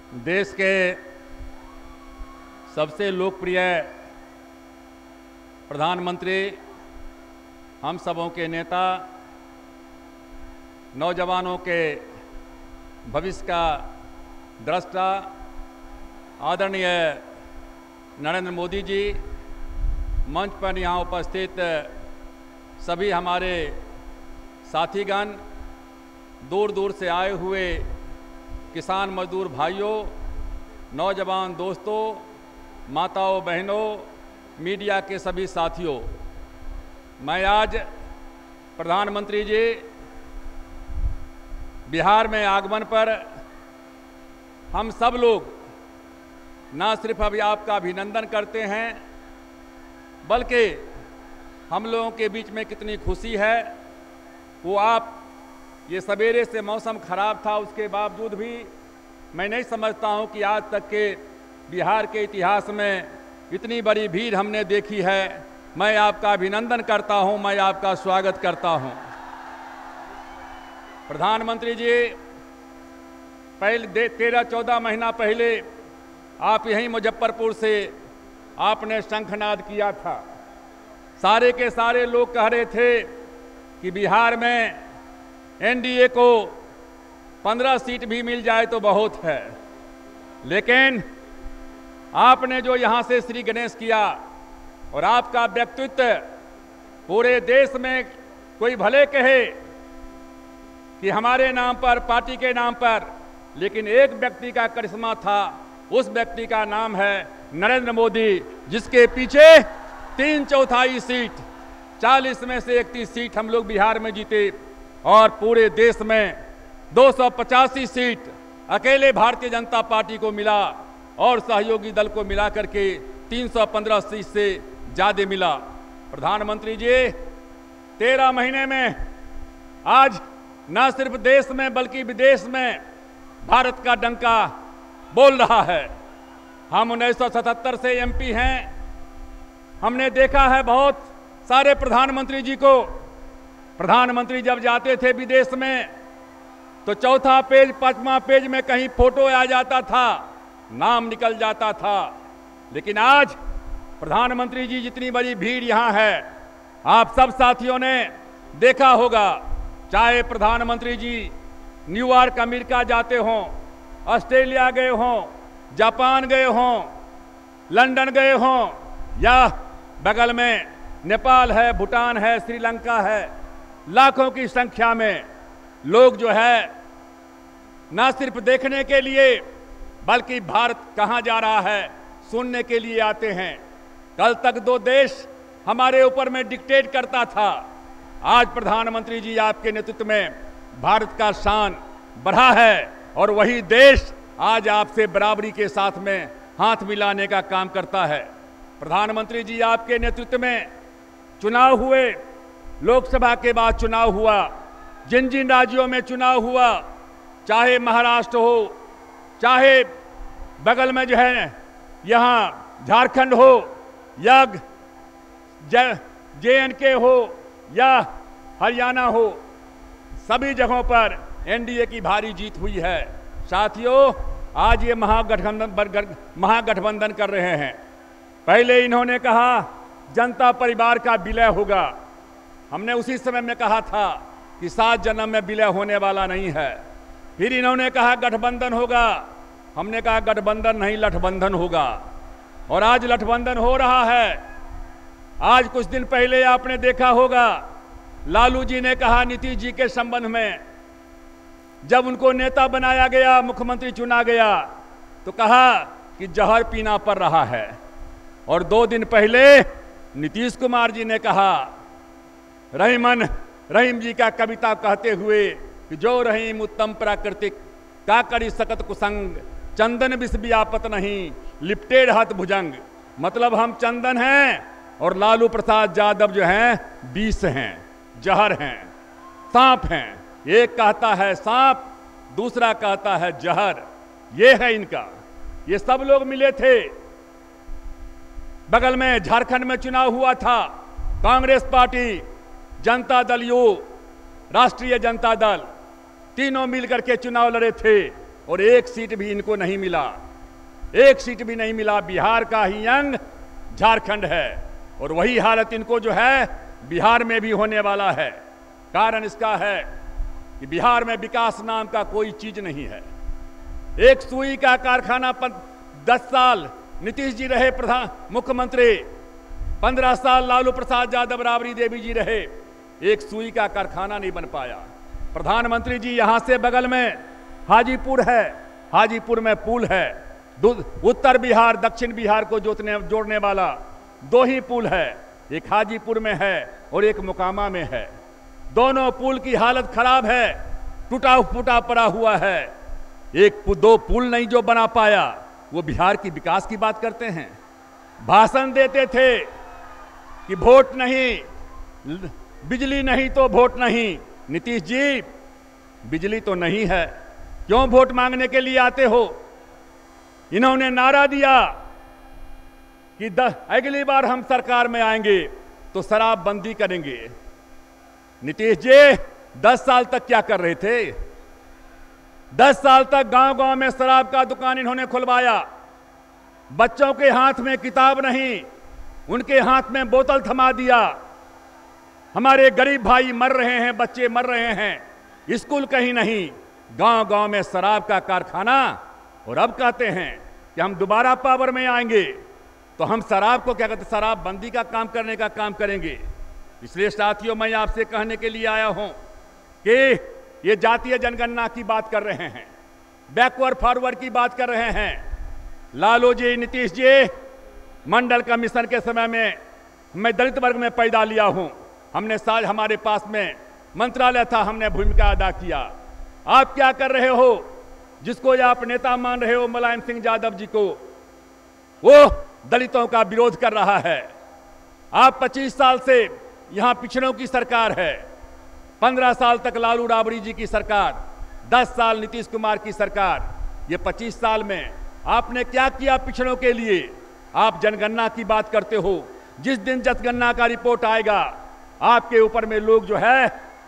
देश के सबसे लोकप्रिय प्रधानमंत्री, हम सबों के नेता, नौजवानों के भविष्य का दृष्टा आदरणीय नरेंद्र मोदी जी, मंच पर यहाँ उपस्थित सभी हमारे साथीगण, दूर दूर से आए हुए किसान मजदूर भाइयों, नौजवान दोस्तों, माताओं बहनों, मीडिया के सभी साथियों, मैं आज प्रधानमंत्री जी बिहार में आगमन पर हम सब लोग न सिर्फ अभी आपका अभिनंदन करते हैं, बल्कि हम लोगों के बीच में कितनी खुशी है वो आप, ये सवेरे से मौसम खराब था, उसके बावजूद भी मैं नहीं समझता हूं कि आज तक के बिहार के इतिहास में इतनी बड़ी भीड़ हमने देखी है। मैं आपका अभिनंदन करता हूं, मैं आपका स्वागत करता हूं। प्रधानमंत्री जी, पहले 13-14 महीना पहले आप यहीं मुजफ्फरपुर से आपने शंखनाद किया था। सारे के सारे लोग कह रहे थे कि बिहार में एनडीए को 15 सीट भी मिल जाए तो बहुत है, लेकिन आपने जो यहां से श्री गणेश किया और आपका व्यक्तित्व पूरे देश में, कोई भले कहे कि हमारे नाम पर, पार्टी के नाम पर, लेकिन एक व्यक्ति का करिश्मा था, उस व्यक्ति का नाम है नरेंद्र मोदी, जिसके पीछे 3/4 सीट, 40 में से 31 सीट हम लोग बिहार में जीते और पूरे देश में 285 सीट अकेले भारतीय जनता पार्टी को मिला और सहयोगी दल को मिला करके 315 सीट से ज्यादा मिला। प्रधानमंत्री जी, 13 महीने में आज न सिर्फ देश में बल्कि विदेश में भारत का डंका बोल रहा है। हम 1977 से एमपी हैं। हमने देखा है बहुत सारे प्रधानमंत्री जी को। प्रधानमंत्री जब जाते थे विदेश में तो 4था पेज, 5वां पेज में कहीं फोटो आ जाता था, नाम निकल जाता था। लेकिन आज प्रधानमंत्री जी जितनी बड़ी भीड़ यहां है, आप सब साथियों ने देखा होगा, चाहे प्रधानमंत्री जी न्यूयॉर्क अमेरिका जाते हों, ऑस्ट्रेलिया गए हों, जापान गए हों, लंदन गए हों, या बगल में नेपाल है, भूटान है, श्रीलंका है, लाखों की संख्या में लोग जो है न सिर्फ देखने के लिए बल्कि भारत कहां जा रहा है सुनने के लिए आते हैं। कल तक 2 देश हमारे ऊपर में डिक्टेट करता था, आज प्रधानमंत्री जी आपके नेतृत्व में भारत का शान बढ़ा है और वही देश आज आपसे बराबरी के साथ में हाथ मिलाने का काम करता है। प्रधानमंत्री जी आपके नेतृत्व में चुनाव हुए, लोकसभा के बाद चुनाव हुआ, जिन जिन राज्यों में चुनाव हुआ, चाहे महाराष्ट्र हो, चाहे बगल में जो है यहाँ झारखंड हो, या JNK हो या हरियाणा हो, सभी जगहों पर एनडीए की भारी जीत हुई है। साथियों, आज ये महागठबंधन कर रहे हैं। पहले इन्होंने कहा जनता परिवार का विलय होगा। हमने उसी समय में कहा था कि 7 जन्म में विलय होने वाला नहीं है। फिर इन्होंने कहा गठबंधन होगा, हमने कहा गठबंधन नहीं, लठबंधन होगा। और आज लठबंधन हो रहा है। आज कुछ दिन पहले आपने देखा होगा, लालू जी ने कहा नीतीश जी के संबंध में, जब उनको नेता बनाया गया, मुख्यमंत्री चुना गया, तो कहा कि जहर पीना पड़ रहा है। और 2 दिन पहले नीतीश कुमार जी ने कहा, रहीम जी का कविता कहते हुए कि जो रहीम उत्तम प्राकृतिक का करी सकत कुसंग, चंदन विष व्यापत नहीं लिपटे रहत भुजंग। मतलब हम चंदन हैं और लालू प्रसाद यादव जो हैं विष हैं, जहर हैं, सांप हैं। एक कहता है सांप, दूसरा कहता है जहर। ये है इनका। ये सब लोग मिले थे। बगल में झारखंड में चुनाव हुआ था, कांग्रेस पार्टी, जनता दल यू, राष्ट्रीय जनता दल, तीनों मिलकर के चुनाव लड़े थे और एक सीट भी इनको नहीं मिला, एक सीट भी नहीं मिला। बिहार का ही अंग झारखंड है और वही हालत इनको जो है बिहार में भी होने वाला है। कारण इसका है कि बिहार में विकास नाम का कोई चीज नहीं है। एक सुई का कारखाना 10 साल नीतीश जी रहे प्रधान मुख्यमंत्री, 15 साल लालू प्रसाद यादव राबड़ी देवी जी रहे, एक सुई का कारखाना नहीं बन पाया। प्रधानमंत्री जी यहां से बगल में हाजीपुर है, हाजीपुर में पुल है, उत्तर बिहार दक्षिण बिहार को जोड़ने वाला 2 ही पुल है, एक हाजीपुर में है और एक मोकामा में है। दोनों पुल की हालत खराब है, टूटा फूटा पड़ा हुआ है। 1-2 पुल नहीं जो बना पाया, वो बिहार की विकास की बात करते हैं। भाषण देते थे कि वोट नहीं, बिजली नहीं तो वोट नहीं। नीतीश जी, बिजली तो नहीं है, क्यों वोट मांगने के लिए आते हो? इन्होंने नारा दिया कि अगली बार हम सरकार में आएंगे तो शराबबंदी करेंगे। नीतीश जी 10 साल तक क्या कर रहे थे? 10 साल तक गांव-गांव में शराब का दुकान इन्होंने खुलवाया। बच्चों के हाथ में किताब नहीं, उनके हाथ में बोतल थमा दिया। हमारे गरीब भाई मर रहे हैं, बच्चे मर रहे हैं, स्कूल कहीं नहीं, गांव-गांव में शराब का कारखाना। और अब कहते हैं कि हम दोबारा पावर में आएंगे तो हम शराब को क्या कहते हैं, शराबबंदी का काम करने का काम करेंगे। इसलिए साथियों, मैं आपसे कहने के लिए आया हूं कि ये जातीय जनगणना की बात कर रहे हैं, बैकवर्ड फॉरवर्ड की बात कर रहे हैं। लालू जी, नीतीश जी, मंडल कमीशन के समय में मैं दलित वर्ग में पैदा लिया हूं, हमने साल हमारे पास में मंत्रालय था, हमने भूमिका अदा किया। आप क्या कर रहे हो? जिसको आप नेता मान रहे हो मुलायम सिंह यादव जी को, वो दलितों का विरोध कर रहा है। आप 25 साल से यहां पिछड़ों की सरकार है, 15 साल तक लालू राबड़ी जी की सरकार, 10 साल नीतीश कुमार की सरकार। ये 25 साल में आपने क्या किया पिछड़ों के लिए? आप जनगणना की बात करते हो, जिस दिन जनगणना का रिपोर्ट आएगा आपके ऊपर में लोग जो है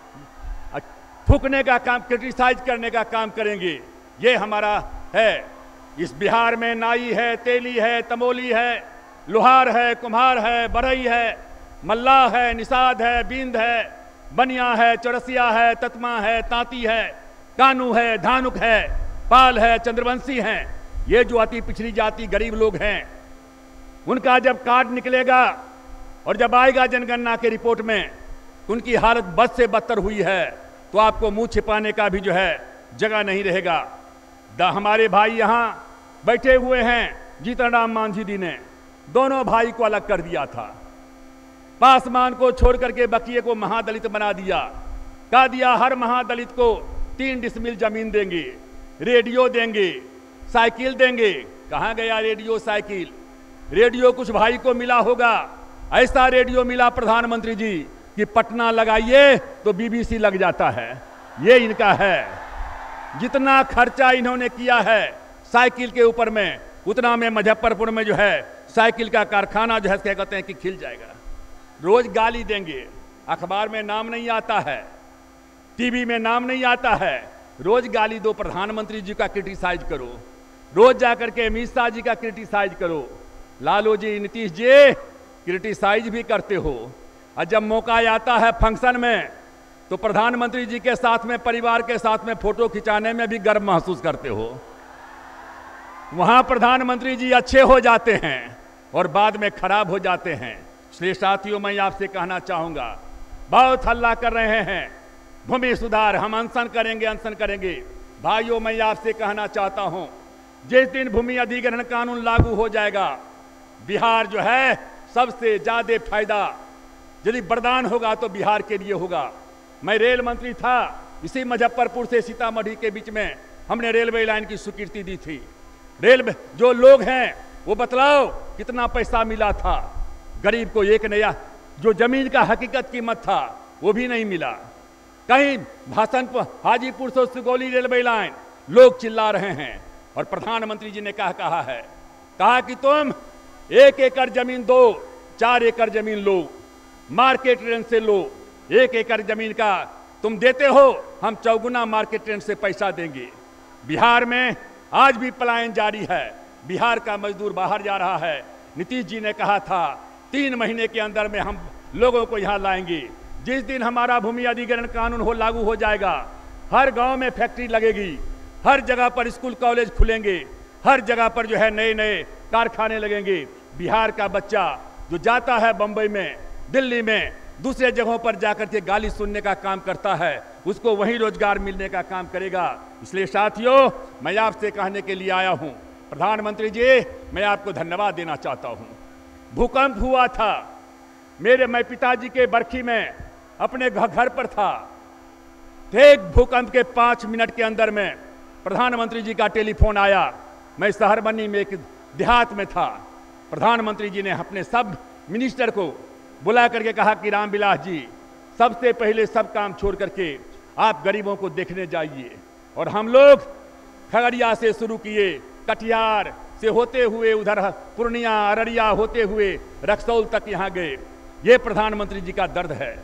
फूकने का काम, क्रिटिसाइज करने का काम करेंगे। ये हमारा है। इस बिहार में नाई है, तेली है, तमोली है, लोहार है, कुम्हार है, बढ़ई है, मल्लाह है, निषाद है, बिंद है, बनिया है, चौरसिया है, ततमा है, तांती है, कानू है, धानुक है, पाल है, चंद्रवंशी हैं। ये जो अति पिछड़ी जाति गरीब लोग हैं, उनका जब कार्ड निकलेगा और जब आएगा जनगणना के रिपोर्ट में उनकी हालत बद से बदतर हुई है, तो आपको मुंह छिपाने का भी जो है जगह नहीं रहेगा। हमारे भाई यहां बैठे हुए हैं, जीतन राम मांझी जी ने दोनों भाई को अलग कर दिया था। पासवान को छोड़ करके बकिए को महादलित बना दिया। कह दिया हर महादलित को 3 डिसमिल जमीन देंगे, रेडियो देंगे, साइकिल देंगे। कहां गया रेडियो साइकिल? रेडियो कुछ भाई को मिला होगा, ऐसा रेडियो मिला प्रधानमंत्री जी कि पटना लगाइए तो बीबीसी लग जाता है। ये इनका है। जितना खर्चा इन्होंने किया है साइकिल के ऊपर में, उतना में मुजफ्फरपुर में जो है साइकिल का कारखाना जो है क्या कहते हैं कि खिल जाएगा। रोज गाली देंगे, अखबार में नाम नहीं आता है, टीवी में नाम नहीं आता है, रोज गाली दो। प्रधानमंत्री जी का क्रिटिसाइज करो, रोज जाकर के अमित शाह जी का क्रिटिसाइज करो। लालू जी, नीतीश जी क्रिटिसाइज भी करते हो, और जब मौका आता है फंक्शन में तो प्रधानमंत्री जी के साथ में, परिवार के साथ में फोटो खिंचाने में भी गर्व महसूस करते हो। वहां प्रधानमंत्री जी अच्छे हो जाते हैं और बाद में खराब हो जाते हैं। इसलिए साथियों, मैं आपसे कहना चाहूंगा, बहुत हल्ला कर रहे हैं भूमि सुधार, हम अनशन करेंगे, अनशन करेंगे। भाइयों, मैं आपसे कहना चाहता हूं, जिस दिन भूमि अधिग्रहण कानून लागू हो जाएगा, बिहार जो है सबसे ज्यादा फायदा यदि वरदान होगा तो बिहार के लिए होगा। मैं रेल मंत्री था, इसी मुजफ्फरपुर से सीतामढ़ी के बीच में हमने रेलवे लाइन की स्वीकृति दी थी। रेल में जो लोग हैं वो बतलाओ कितना पैसा मिला था। गरीब को एक नया जो जमीन का हकीकत कीमत था वो भी नहीं मिला। कहीं भाषण पर हाजीपुर से सुगौली रेलवे लाइन, लोग चिल्ला रहे हैं और प्रधानमंत्री जी ने कहा है, कहा कि तुम 1 एकड़ जमीन दो, 4 एकड़ जमीन लो, मार्केट रेंज से लो। 1 एकड़ जमीन का तुम देते हो, हम 4 गुना मार्केट रेंज से पैसा देंगे। बिहार में आज भी पलायन जारी है, बिहार का मजदूर बाहर जा रहा है। नीतीश जी ने कहा था 3 महीने के अंदर में हम लोगों को यहाँ लाएंगे। जिस दिन हमारा भूमि अधिग्रहण कानून लागू हो जाएगा, हर गांव में फैक्ट्री लगेगी, हर जगह पर स्कूल कॉलेज खुलेंगे, हर जगह पर जो है नए नए कारखाने लगेंगे। बिहार का बच्चा जो जाता है बंबई में, दिल्ली में, दूसरे जगहों पर जाकर के गाली सुनने का काम करता है, उसको वहीं रोजगार मिलने का काम करेगा। इसलिए साथियों, मैं आपसे कहने के लिए आया हूं, प्रधानमंत्री जी, मैं आपको धन्यवाद देना चाहता हूं। भूकंप हुआ था, मैं पिताजी के बरखी में अपने घर पर था। एक भूकंप के 5 मिनट के अंदर में प्रधानमंत्री जी का टेलीफोन आया। मैं शहरबनी में एक देहात में था। प्रधानमंत्री जी ने अपने सब मिनिस्टर को बुला करके कहा कि रामविलास जी, सबसे पहले सब काम छोड़ करके आप गरीबों को देखने जाइए। और हम लोग खगड़िया से शुरू किए, कटिहार से होते हुए उधर पूर्णिया, अररिया होते हुए रक्सौल तक यहाँ गए। ये प्रधानमंत्री जी का दर्द है।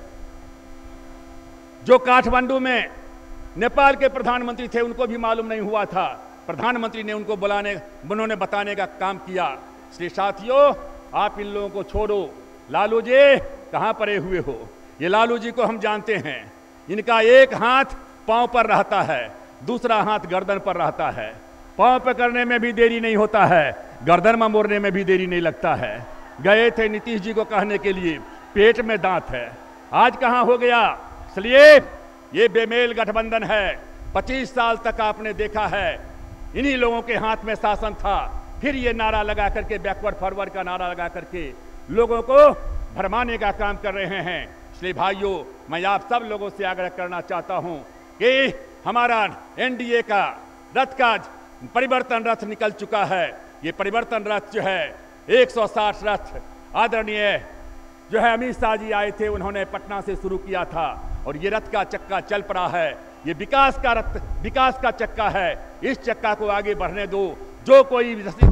जो काठमांडू में नेपाल के प्रधानमंत्री थे, उनको भी मालूम नहीं हुआ था, प्रधानमंत्री ने उनको उन्होंने बताने का काम किया। इसलिए साथियों, आप इन लोगों को छोड़ो। लालू जी कहाँ पड़े हुए हो? ये लालू जी को हम जानते हैं। इनका एक हाथ पांव पर रहता है, दूसरा हाथ गर्दन पर रहता है। पांव पकड़ने में भी देरी नहीं होता है, गर्दन में मोड़ने में भी देरी नहीं लगता है। गए थे नीतीश जी को कहने के लिए, पेट में दांत है, आज कहाँ हो गया? इसलिए ये बेमेल गठबंधन है। 25 साल तक आपने देखा है इन्हीं लोगों के हाथ में शासन था। फिर ये नारा लगा करके, बैकवर्ड फॉरवर्ड का नारा लगा करके लोगों को भरमाने का काम कर रहे हैं। इसलिए भाइयों, मैं आप सब लोगों से आग्रह करना चाहता हूं कि हमारा एनडीए का रथ का परिवर्तन रथ निकल चुका है। ये परिवर्तन रथ जो है 160 रथ आदरणीय जो है अमित शाह जी आए थे, उन्होंने पटना से शुरू किया था और ये रथ का चक्का चल पड़ा है। ये विकास का रथ, विकास का चक्का है। इस चक्का को आगे बढ़ने दो। जो कोई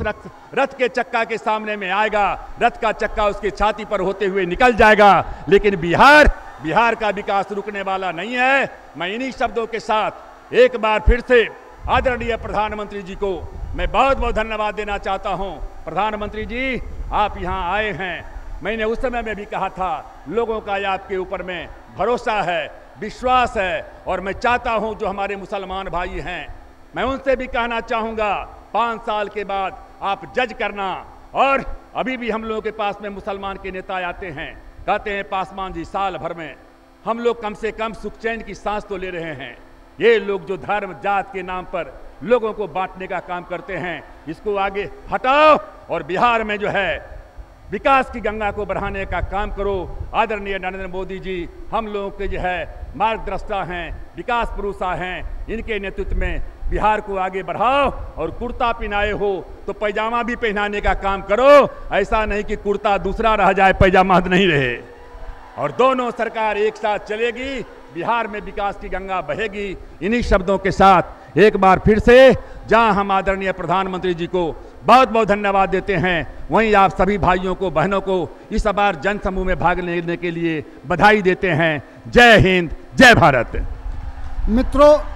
रथ के चक्का के सामने में आएगा, रथ का चक्का उसके छाती पर होते हुए निकल जाएगा। लेकिन बिहार का विकास रुकने वाला नहीं है। मैं इन्हीं शब्दों के साथ एक बार फिर से आदरणीय प्रधानमंत्री जी को मैं बहुत बहुत धन्यवाद देना चाहता हूं। प्रधानमंत्री जी, आप यहां आए हैं, मैंने उस समय में भी कहा था, लोगों का आपके ऊपर में भरोसा है, विश्वास है। और मैं चाहता हूं जो हमारे मुसलमान भाई हैं, मैं उनसे भी कहना चाहूँगा, 5 साल के बाद आप जज करना। और अभी भी हम लोगों के पास में मुसलमान के नेता आते हैं, कहते हैं पासवान जी, साल भर में हम लोग कम से कम सुख चैन की सांस तो ले रहे हैं। ये लोग जो धर्म जात के नाम पर लोगों को बांटने का काम करते हैं, इसको आगे हटाओ और बिहार में जो है विकास की गंगा को बढ़ाने का काम करो। आदरणीय नरेंद्र मोदी जी हम लोगों के जो है मार्गदर्शा हैं, विकास पुरुषा हैं। इनके नेतृत्व में बिहार को आगे बढ़ाओ। और कुर्ता पहनाए हो तो पैजामा भी पहनाने का काम करो। ऐसा नहीं कि कुर्ता दूसरा रह जाए, पैजामा नहीं रहे। और दोनों सरकार एक साथ चलेगी, बिहार में विकास की गंगा बहेगी। इन्हीं शब्दों के साथ एक बार फिर से जहां हम आदरणीय प्रधानमंत्री जी को बहुत बहुत धन्यवाद देते हैं, वहीं आप सभी भाइयों को, बहनों को इस बार जन समूह में भाग लेने के लिए बधाई देते हैं। जय हिंद, जय भारत। मित्रों,